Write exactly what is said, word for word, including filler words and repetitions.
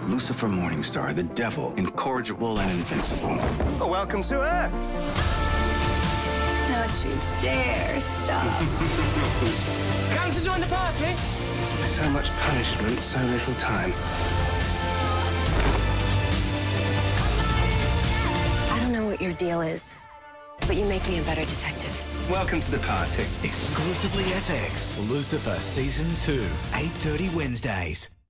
Lucifer Morningstar, the devil, incorrigible and invincible. Well, welcome to Earth. Don't you dare stop. Come to join the party? So much punishment, so little time. I don't know what your deal is, but you make me a better detective. Welcome to the party. Exclusively F X. Lucifer Season two, eight thirty Wednesdays.